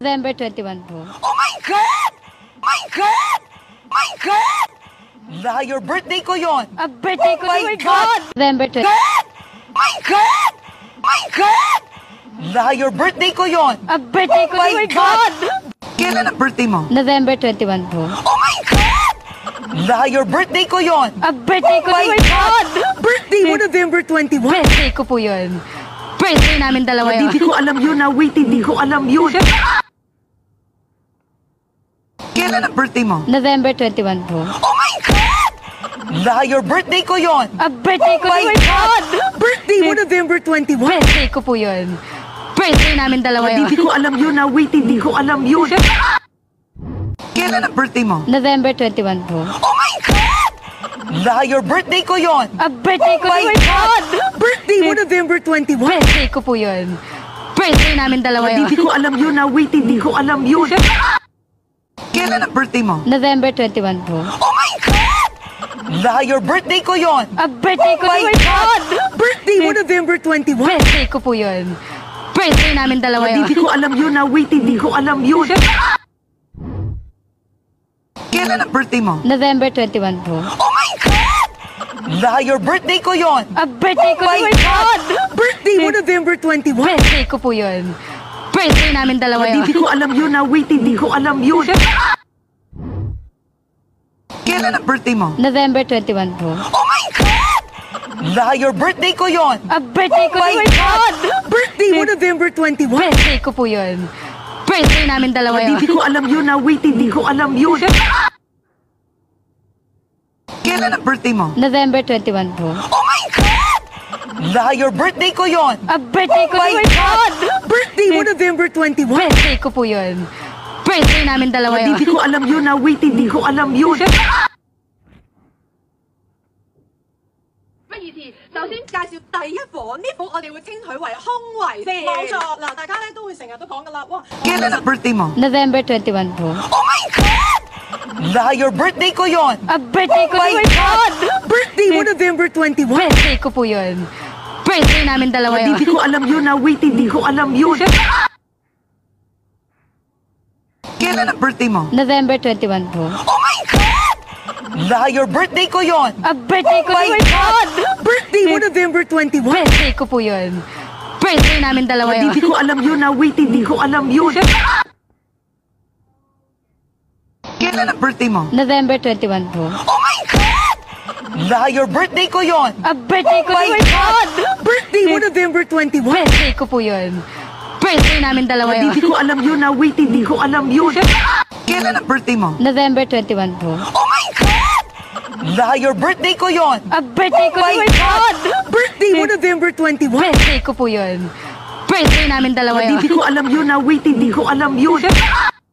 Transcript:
November 21 po. Oh my God! My God! My God! Liar, birthday ko yon! Birthday ko, Oh my God! November 20. God! My God! My God! Liar, birthday ko yon! Birthday ko, Oh my God! Kailan ang birthday mo? November 21 po. Oh my God! Liar, birthday ko yon! Birthday ko, Oh my God! Birthday mo November 21? Birthday ko po yun. Birthday namin dalawa yun. Hindi ko alam yun na wait, hindi ko alam yun. Kailan ang birthday mo? November 21 po. Oh my God! Liar, birthday ko yon! Birthday ko, Oh my God! Birthday mo November 21? Birthday ko po yun. Birthday namin dalawa yun. Hindi ko alam yun na wait, hindi ko alam yun. Kailan ang birthday mo? November 21 po. Oh my God! Liar, birthday ko yon! Birthday ko, Oh my God! Birthday mo November 21? Birthday ko po yun. Birthday namin dalawa yun. Hindi ko alam yun na wait, hindi ko alam yun. Kailan ang birthday mo? November 21 po. Oh my God! Liar, birthday ko yon! Birthday ko, Oh my God! Birthday mo November 21? Birthday ko po yun. Birthday namin dalawa yun. Hindi ko alam yun na wait, hindi ko alam yun. Kailan ang birthday mo? November 21 po. Oh my God! Liar, birthday ko yon! Birthday ko, Oh my God! Birthday mo November 21? Birthday ko po yun. Birthday namin dalawa yun. Hindi ko alam yun na wait, hindi ko alam yun. Kailan ang birthday mo? November 21 po. Oh my God! Liar, birthday ko yon! Birthday ko, Oh my God! Birthday mo November 21? Birthday ko po yun. Birthday namin dalawa yun. Hindi ko alam yun na wait, hindi ko alam yun. Kailan ang birthday mo? November 21 po. Oh my God! Liar, birthday ko yon! Birthday ko, Oh my God! Birthday mo November 21? Birthday ko po yun. Birthday namin dalawa yun. Hindi ko alam yun na wait, hindi ko alam yun. 不如先首先介紹第一課，呢課我哋會稱佢為胸圍先。冇錯，嗱，大家咧都會成日都講噶啦，哇！ Kailan ang birthday mo? November 21 po. Oh my God! Liar, birthday ko yon! Birthday ko, Oh my God! Birthday mo November 21? Birthday ko po yun. Birthday namin dalawa yun. Hindi ko alam yun na wait, hindi ko alam yun. Kailan ang birthday mo? November 21 po. Oh my God! Liar, birthday ko yon! Birthday ko, Oh my God! Birthday mo November 21? Birthday ko po yun. Birthday namin dalawa yun. Hindi ko alam yun na wait, hindi ko alam yun. Kailan ang birthday mo? November 21 po. Oh my God! Liar, birthday ko yon! Birthday ko, Oh my God! Birthday mo November 21? Birthday ko po yun. Birthday namin dalawa yun. Hindi ko alam yun na wait, hindi ko alam yun. Kailan ang birthday mo? November 21 po. Oh my God! Liar, birthday ko yon! Birthday ko, Oh my God! Birthday mo November 21? Birthday ko po yun. Birthday namin dalawa yun. Hindi ko alam yun na wait, hindi ko alam yun.